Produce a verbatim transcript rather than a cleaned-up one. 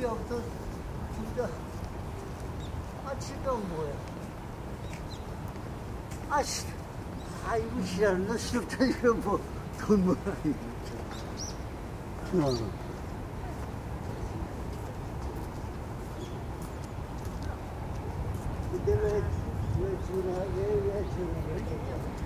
여기부터 진짜 아 칠까운 뭐야? 아씨, 아이고 지랄 너 싫다 이거 뭐돈 뭐야 이거. 어. 근데 왜, 왜 전화, 왜, 왜 전화를 해?